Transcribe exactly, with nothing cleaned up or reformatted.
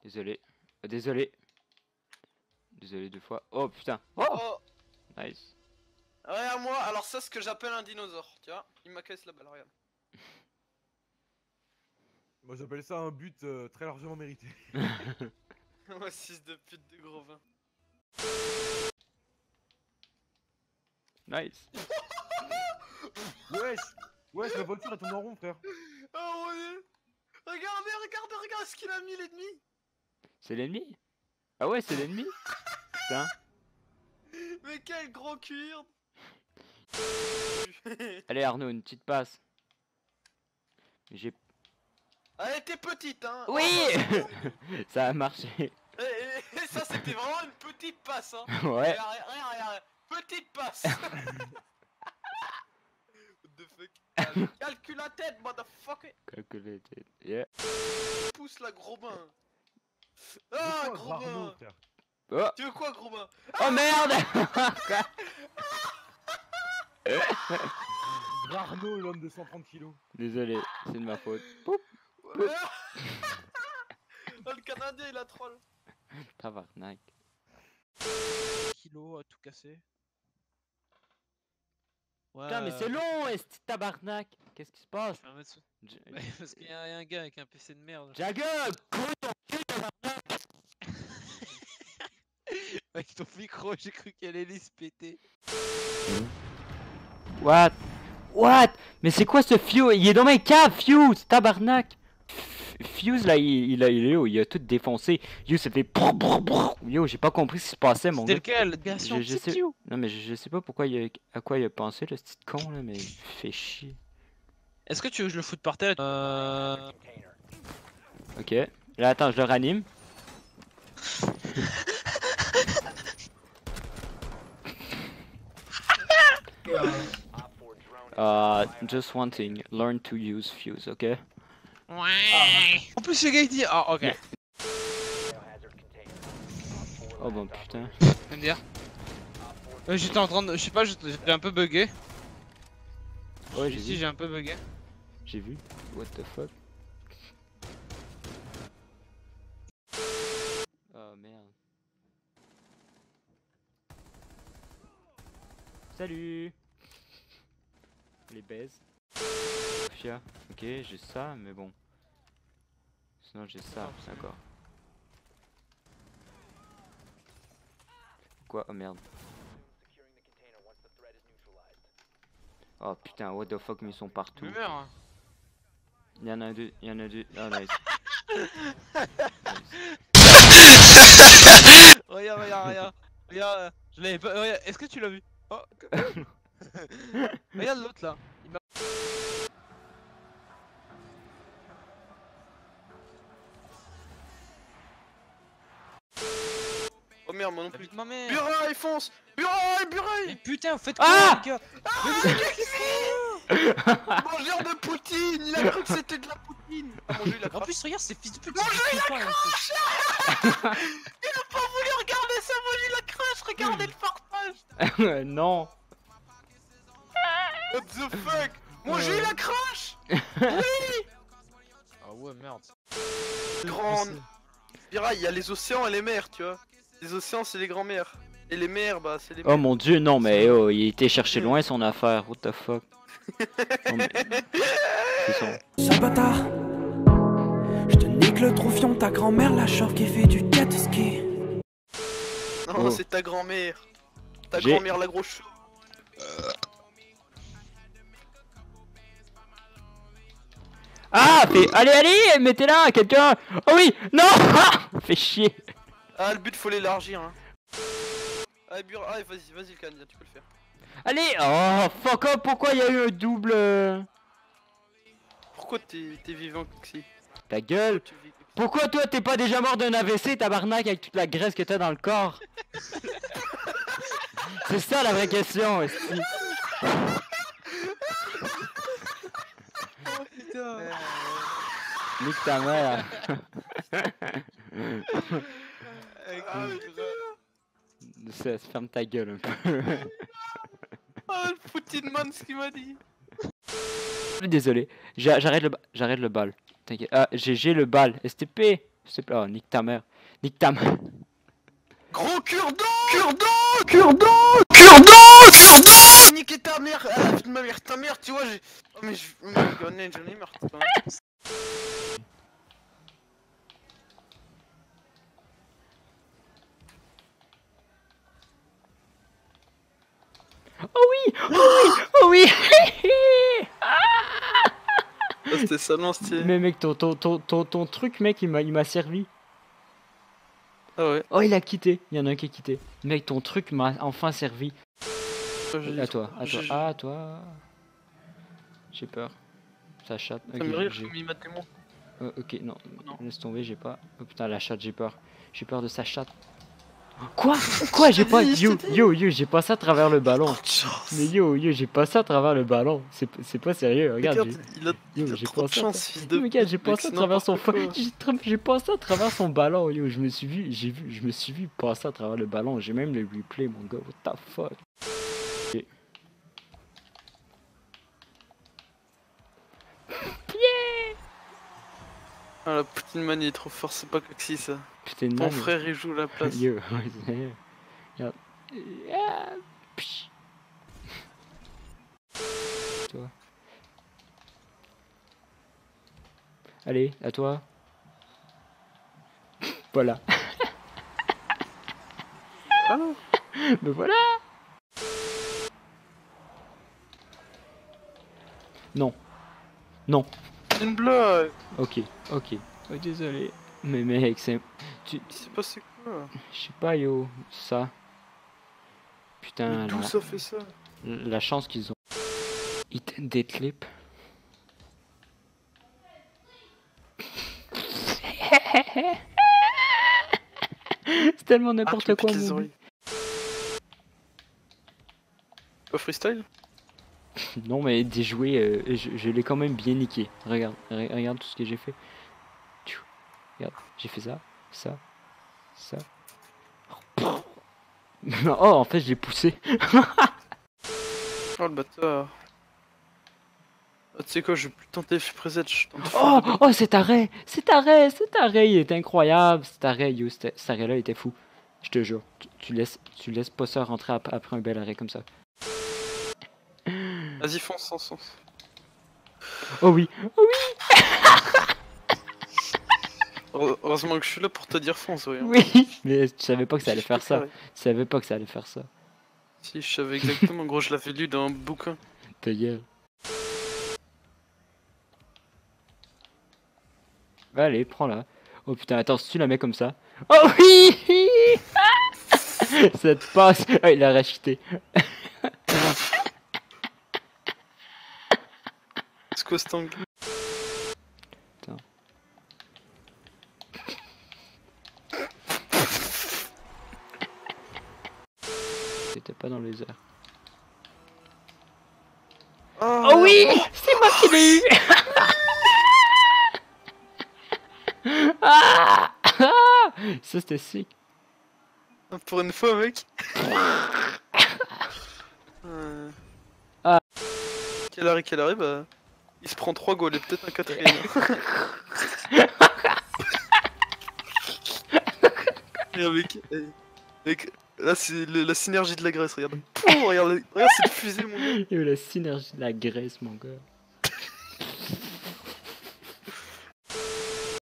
Désolé. Euh, désolé. Désolé deux fois. Oh putain. Oh, Oh. nice. Regarde moi, alors ça c'est ce que j'appelle un dinosaure, tu vois. Il m'a cassé la balle, regarde. Moi j'appelle ça un but euh, très largement mérité. Moi six de pute de gros vin. Nice. Wesh. Wesh, ma voiture elle tourne en rond, frère. Oh ouais. Regardez, regardez, regardez ce qu'il a mis l'ennemi. C'est l'ennemi? Ah ouais, c'est l'ennemi? Putain. Mais quel gros cuir. Allez Arnaud, une petite passe. J'ai... Elle était petite hein. Oui. Oh, ça a marché. et, et, et ça c'était vraiment une petite passe hein. Ouais. Regarde, regarde, regarde. Petite passe. What the fuck. Cal calcule la tête, motherfucker. Calculated. Yeah. Pousse la gros bain. Ah Quoi, gros Arnaud, bain. frère. Oh, Tu veux quoi gros bain? oh merde. Arnaud, l'homme de cent trente kilos. Désolé, c'est de ma faute. Poup. Ouais. Oh, le Canadien il a troll. Tabarnak. Kilo à tout casser. Ouais. Putain mais c'est long, est tabarnak. Qu'est-ce qui se passe? Je vais un mètre sous- J- Ouais, parce qu'il y, a y a un gars avec un P C de merde. Jagger, couille ton cul, tabarnak. Avec ton micro, j'ai cru qu'elle allait se péter. What? What? Mais c'est quoi ce Fuse? Il est dans mes caves, Fuse, tabarnak. F- Fuse là, il, il a, il est où? Il a tout défoncé. Yo, ça fait brrr, brrr, brrr. Yo, j'ai pas compris ce qui se passait, mon C'était gars. lequel? Version Je, je sais... Piu. Non mais je, je sais pas pourquoi il a... à quoi il a pensé le petit con là, mais il fait chier. Est-ce que tu veux que je le foute par terre? Euh... Ok. Là attends, je le ranime. Uh, just one thing, learn to use Fuse, ok? Ouais. En plus le gars il dit... Ah ok. Oh bon putain. Viens me dire. Euh, j'étais en train de... Je sais pas, j'étais j'étais un peu bugué. Ouais, j'ai Ici vu. j'ai un peu bugué. J'ai vu. What the fuck? Oh merde. Salut. Les baises. Fia. Ok, j'ai ça, mais bon. Sinon j'ai ça, d'accord. Quoi? Oh merde. Oh putain, what the fuck, mais ils sont partout. Je meurs. Hein. Il y en a deux, il y en a deux. Oh nice. Regarde, regarde, regarde. Regarde, euh, je l'avais pas. Regarde, est-ce que tu l'as vu? Oh. Regarde l'autre là. Il m'a- Oh merde, moi non plus. Putain, ma mère. Bureau, il fonce. Bureau, bureau. Mais putain, faites quoi Ah les gars? Mangeur de poutine. Il a cru que c'était de la poutine. Ah, mon jeu, il a En craché. plus, regarde, c'est fils de pute. Mon c'est jeu, il a tout le temps, craché. Il a pas voulu regarder ça. Mon jeu, il a crash. Regardez le partage. Non. What the fuck. Mon jeu, il a crash. Ah ouais, merde. Grande. Bira, il y a les océans et les mers, tu vois. Les océans, c'est les grands-mères. Et les mers, bah, c'est les Oh mers. mon dieu, non mais oh, il était chercher loin son affaire, what the fuck. Non, mais... C'est son... Sale bâtard, je te nique le troufion, ta grand-mère la chauve qui fait du jet ski. Non, Oh. c'est ta grand-mère. Ta J'ai- grand-mère, la grosse chou. Ah, fait... Allez, allez, mettez-la, quelqu'un. Oh oui, non. Fait chier. Ah, le but, faut l'élargir, hein. Allez, Bura, allez, vas-y, vas-y, le Canadien, tu peux le faire. Allez, oh, fuck up, pourquoi il y a eu un double... euh, Pourquoi t'es t'es vivant que si? Ta gueule. Tu vis que si. Pourquoi toi t'es pas déjà mort d'un A V C, tabarnak, avec toute la graisse que t'as dans le corps? C'est ça la vraie question, esti. Oh putain. Nique ta mère. Ah, Ça, ferme ta gueule un peu. Ah, le Poutine man, ce qu'il m'a dit. Désolé, J'a- j'arrête le, ba- j'arrête le bal. T'inquiète. Ah, j'ai j'ai le bal. S T P. s'il te plaît. Oh, nique ta mère. Nique ta mère. Gros cure-dent Cure-dent Cure-dent Cure-dent Cure-dent Niquer ta mère à la vie de ma mère, ta mère, tu vois, j'ai... Oh mais je... Oh, mais j'en ai, j'en ai marre, c'est pas vrai. Oh oui! Oh oui! Oh oui! Ah, c'était salement stylé. Mais mec, ton, ton, ton, ton, ton truc, mec, il m'a il m'a servi. Ah ouais. Oh, il a quitté. Il y en a un qui a quitté. Mec, ton truc m'a enfin servi. Ah, j'ai- À toi, à toi, j'ai- à toi. J'ai peur. Ça chatte. Ça Ok, me rire j'ai- comme il m'a démon. Euh, ok, non. Non. Laisse tomber, j'ai pas. Oh putain, la chatte, j'ai peur. J'ai peur de sa chatte. Quoi? Quoi? J'ai pas. dit, je Yo, t'ai dit. yo, yo, j'ai passé à travers le ballon. Trop de chance. Mais yo, yo, j'ai passé à travers le ballon. C'est c'est pas sérieux, regarde. Regarde, j'ai- il a, Yo, il a j'ai trop de passé à chance, tra- fils de... Yo, regarde, j'ai mec, passé à c'est travers son n'importe fa- quoi. j'ai tra- j'ai passé à travers son ballon, yo, je me suis vu, j'ai vu, je me suis vu passer à travers le ballon, j'ai même le replay, mon gars, what the fuck. Ok. Ah, la Poutine Man, il est trop fort, c'est pas Coxy ça. Putain, Ton man, frère, il joue la place. yo, ouais, c'est- regarde. Ah, psh. Toi. Allez, à toi. Voilà. Ah, Mais voilà. Non. Non. une blague. Ok, ok. Oh, désolé. Mais mec, c'est... Tu... Il s'est passé quoi? Je sais pas, yo. Ça. Putain, Mais d'où la... ça fait ça? la chance qu'ils ont. Hit des clips. C'est tellement Ah, tu n'importe me quoi, piques les mon oreilles. Pas freestyle? Non, mais des jouets, euh, je, je l'ai quand même bien niqué. Regarde, re- regarde tout ce que j'ai fait. Tchou. Regarde, j'ai fait ça, ça, ça. Oh, en fait, je l'ai poussé. Oh le bâtard. Ah, tu sais quoi, je vais plus tenter F preset, je tente Oh, F- oh, cet arrêt, cet arrêt, cet arrêt, il est incroyable. Cet arrêt, yo, cet, cet arrêt-là était fou. Je te jure, tu, tu laisses, tu laisses pas ça rentrer ap- après un bel arrêt comme ça. Vas-y, fonce, fonce, fonce. Oh oui, Heure- Heureusement que je suis là pour te dire fonce, ouais. oui. Mais tu savais pas que ça allait faire ça. Carré. Tu savais pas que ça allait faire ça. Si, je savais exactement, gros, je l'avais lu dans un bouquin. Ta gueule. Allez, prends-la. Oh putain, attends, si tu la mets comme ça. Oh oui. Cette passe. Oh, il a racheté. Skostang. Attends. C'était pas dans les airs. Oh, Oh oui, c'est moi qui l'ai eu. Ah, ah, ça c'était sick. pour une fois, mec. Euh. Ah. Quel arrêt, quel arrêt, bah. Il se prend trois goals et peut-être un quatrième. Regarde, mec. eh, mec, là, c'est le- la synergie de la Grèce, regarde. Pouh, regarde, regarde cette fusée, mon gars. Il y a eu la synergie de la Grèce, mon gars.